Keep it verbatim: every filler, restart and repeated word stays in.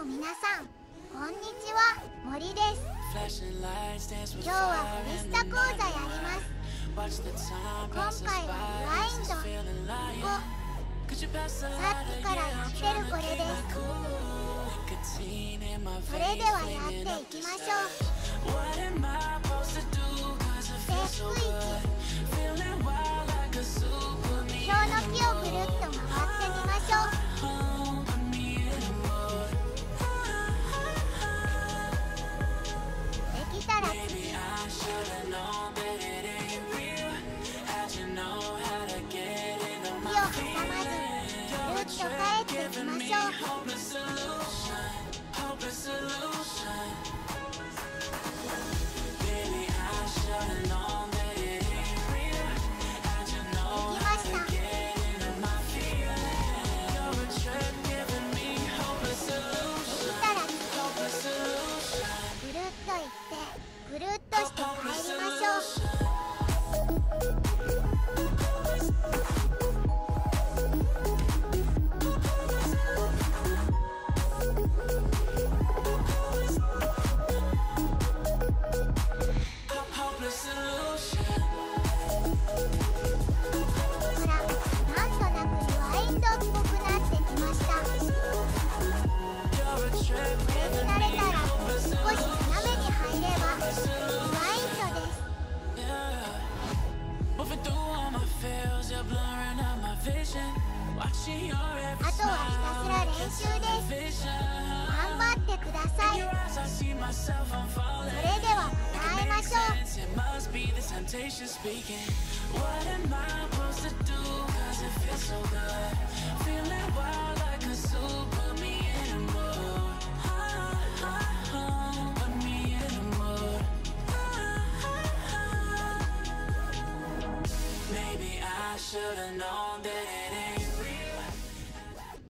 も皆さんこんにちは、森です。今日はフリスタ講座やります。今回はリワインドご、さっきからやってるこれです。それではやっていきましょう。ステップいち、目標の木をぐるっと回ってみましょう。できたら次、木を挟まずぐるっと帰ってきましょう。ぐるっとして帰りましょう。ほら、なんとなくリワインドっぽくなってきました。これに慣れたら少し斜めに入ればあとはひたすら練習です。頑張ってください。それではまた会いましょう。 Maybe I should've known that it ain't